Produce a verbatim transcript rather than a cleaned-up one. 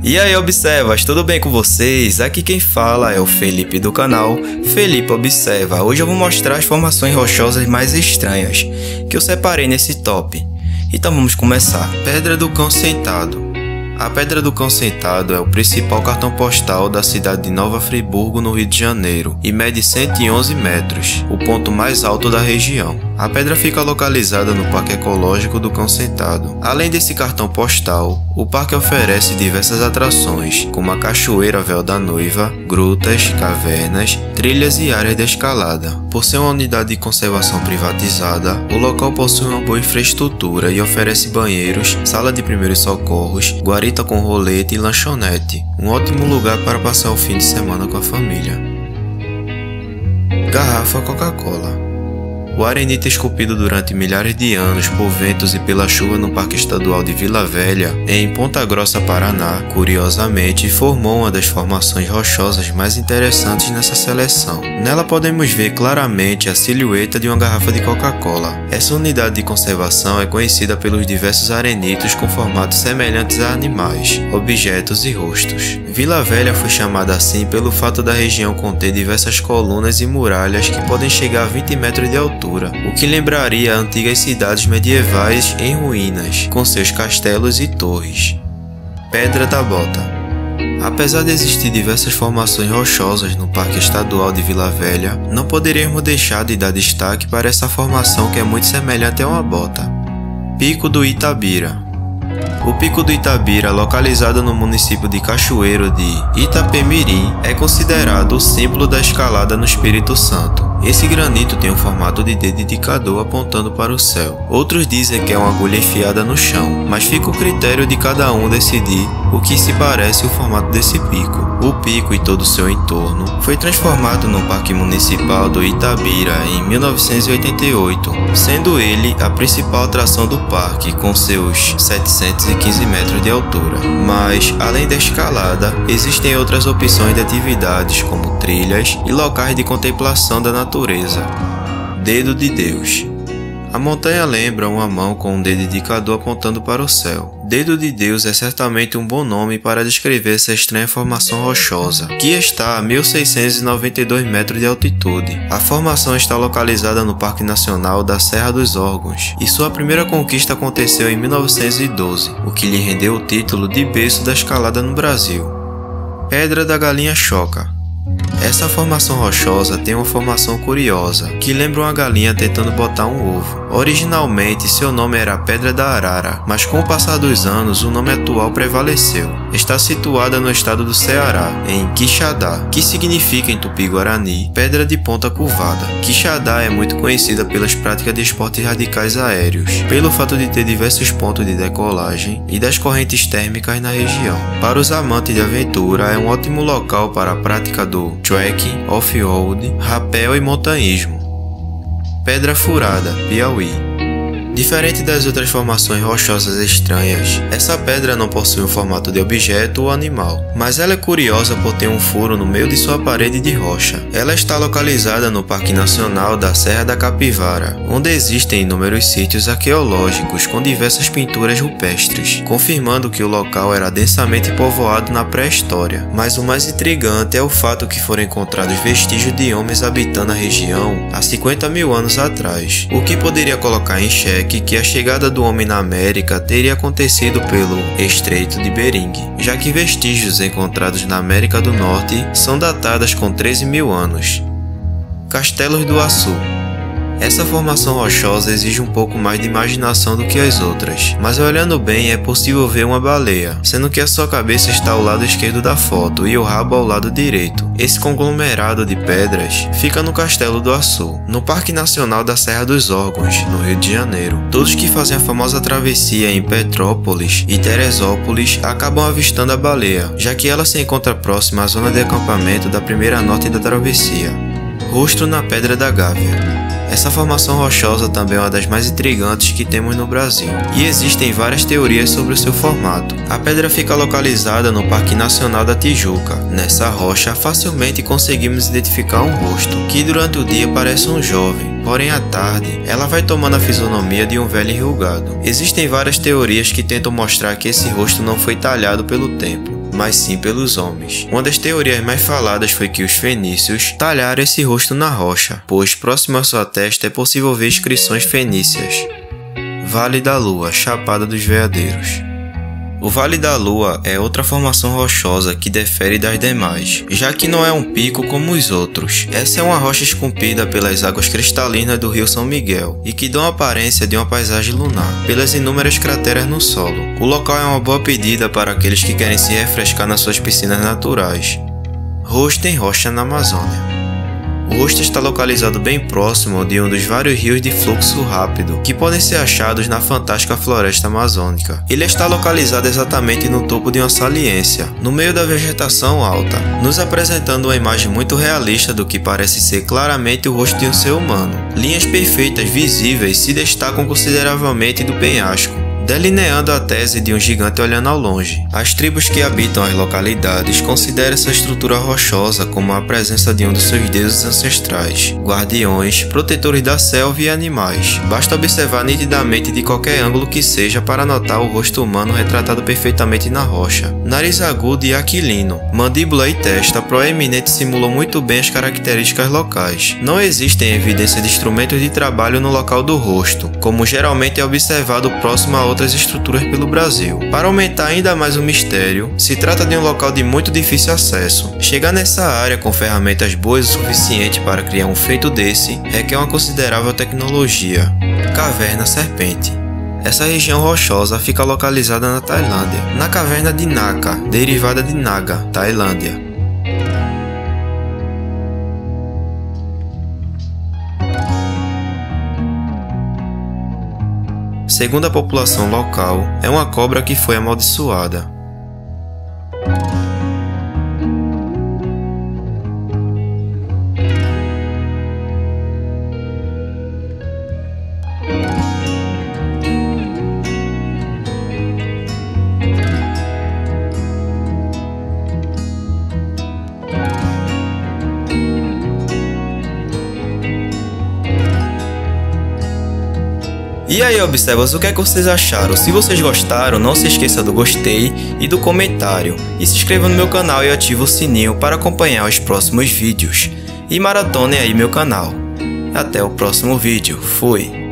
E aí, observas, tudo bem com vocês? Aqui quem fala é o Felipe do canal Felipe Observa. Hoje eu vou mostrar as formações rochosas mais estranhas que eu separei nesse top. Então vamos começar. Pedra do Cão Sentado. A Pedra do Cão Sentado é o principal cartão postal da cidade de Nova Friburgo, no Rio de Janeiro, e mede cento e onze metros, o ponto mais alto da região. A pedra fica localizada no Parque Ecológico do Cão Sentado. Além desse cartão postal, o parque oferece diversas atrações, como a Cachoeira Véu da Noiva, grutas, cavernas, trilhas e áreas de escalada. Por ser uma unidade de conservação privatizada, o local possui uma boa infraestrutura e oferece banheiros, sala de primeiros socorros, guarita com rolete e lanchonete, um ótimo lugar para passar o fim de semana com a família. Garrafa Coca-Cola. O arenito esculpido durante milhares de anos por ventos e pela chuva no Parque Estadual de Vila Velha, em Ponta Grossa, Paraná, curiosamente formou uma das formações rochosas mais interessantes nessa seleção. Nela podemos ver claramente a silhueta de uma garrafa de Coca-Cola. Essa unidade de conservação é conhecida pelos diversos arenitos com formatos semelhantes a animais, objetos e rostos. Vila Velha foi chamada assim pelo fato da região conter diversas colunas e muralhas que podem chegar a vinte metros de altura, o que lembraria antigas cidades medievais em ruínas, com seus castelos e torres. Pedra da Bota. Apesar de existir diversas formações rochosas no Parque Estadual de Vila Velha, não poderíamos deixar de dar destaque para essa formação que é muito semelhante a uma bota. Pico do Itabira. O Pico do Itabira, localizado no município de Cachoeiro de Itapemirim, é considerado o símbolo da escalada no Espírito Santo. Esse granito tem o formato de dedo indicador apontando para o céu. Outros dizem que é uma agulha enfiada no chão, mas fica o critério de cada um decidir o que se parece o formato desse pico. O pico e todo o seu entorno foi transformado no Parque Municipal do Itabira em mil novecentos e oitenta e oito, sendo ele a principal atração do parque, com seus setecentos e quinze metros de altura. Mas, além da escalada, existem outras opções de atividades como trilhas e locais de contemplação da natureza. Dedo de Deus. A montanha lembra uma mão com um dedo indicador apontando para o céu. Dedo de Deus é certamente um bom nome para descrever essa estranha formação rochosa, que está a mil seiscentos e noventa e dois metros de altitude. A formação está localizada no Parque Nacional da Serra dos Órgãos, e sua primeira conquista aconteceu em mil novecentos e doze, o que lhe rendeu o título de berço da escalada no Brasil. Pedra da Galinha Choca. Essa formação rochosa tem uma formação curiosa, que lembra uma galinha tentando botar um ovo. Originalmente seu nome era Pedra da Arara, mas com o passar dos anos o nome atual prevaleceu. Está situada no estado do Ceará, em Quixadá, que significa em tupi-guarani pedra de ponta curvada. Quixadá é muito conhecida pelas práticas de esportes radicais aéreos, pelo fato de ter diversos pontos de decolagem e das correntes térmicas na região. Para os amantes de aventura é um ótimo local para a prática do trekking, off-road, rapel e montanhismo. Pedra Furada, Piauí. Diferente das outras formações rochosas estranhas, essa pedra não possui um formato de objeto ou animal, mas ela é curiosa por ter um furo no meio de sua parede de rocha. Ela está localizada no Parque Nacional da Serra da Capivara, onde existem inúmeros sítios arqueológicos com diversas pinturas rupestres, confirmando que o local era densamente povoado na pré-história. Mas o mais intrigante é o fato que foram encontrados vestígios de homens habitando a região há cinquenta mil anos atrás, o que poderia colocar em xeque que a chegada do homem na América teria acontecido pelo Estreito de Bering, já que vestígios encontrados na América do Norte são datadas com treze mil anos. Castelos do Açu. Essa formação rochosa exige um pouco mais de imaginação do que as outras, mas olhando bem é possível ver uma baleia, sendo que a sua cabeça está ao lado esquerdo da foto e o rabo ao lado direito. Esse conglomerado de pedras fica no Castelo do Açu, no Parque Nacional da Serra dos Órgãos, no Rio de Janeiro. Todos que fazem a famosa travessia em Petrópolis e Teresópolis acabam avistando a baleia, já que ela se encontra próxima à zona de acampamento da primeira norte da travessia. Rosto na Pedra da Gávea. Essa formação rochosa também é uma das mais intrigantes que temos no Brasil, e existem várias teorias sobre o seu formato. A pedra fica localizada no Parque Nacional da Tijuca. Nessa rocha, facilmente conseguimos identificar um rosto, que durante o dia parece um jovem, porém à tarde, ela vai tomando a fisionomia de um velho enrugado. Existem várias teorias que tentam mostrar que esse rosto não foi talhado pelo tempo. mas sim pelos homens. Uma das teorias mais faladas foi que os fenícios talharam esse rosto na rocha, pois próximo à sua testa é possível ver inscrições fenícias. Vale da Lua, Chapada dos Veadeiros. O Vale da Lua é outra formação rochosa que difere das demais, já que não é um pico como os outros. Essa é uma rocha esculpida pelas águas cristalinas do rio São Miguel e que dão a aparência de uma paisagem lunar, pelas inúmeras crateras no solo. O local é uma boa pedida para aqueles que querem se refrescar nas suas piscinas naturais. Rosto em Rocha, na Amazônia. O rosto está localizado bem próximo de um dos vários rios de fluxo rápido que podem ser achados na fantástica floresta amazônica. Ele está localizado exatamente no topo de uma saliência, no meio da vegetação alta, nos apresentando uma imagem muito realista do que parece ser claramente o rosto de um ser humano. Linhas perfeitas visíveis se destacam consideravelmente do penhasco, delineando a tese de um gigante olhando ao longe. As tribos que habitam as localidades consideram essa estrutura rochosa como a presença de um dos seus deuses ancestrais, guardiões, protetores da selva e animais. Basta observar nitidamente de qualquer ângulo que seja para notar o rosto humano retratado perfeitamente na rocha. Nariz agudo e aquilino, mandíbula e testa proeminente simulam muito bem as características locais. Não existem evidências de instrumentos de trabalho no local do rosto, como geralmente é observado próximo a outras estruturas pelo Brasil. Para aumentar ainda mais o mistério, se trata de um local de muito difícil acesso. Chegar nessa área com ferramentas boas o suficiente para criar um feito desse requer uma considerável tecnologia. Caverna Serpente. Essa região rochosa fica localizada na Tailândia, na caverna de Naka, derivada de Naga, Tailândia. Segundo a população local, é uma cobra que foi amaldiçoada. E aí, observas, o que é que vocês acharam? Se vocês gostaram, não se esqueça do gostei e do comentário. E se inscreva no meu canal e ative o sininho para acompanhar os próximos vídeos. E maratonem aí meu canal. Até o próximo vídeo. Fui!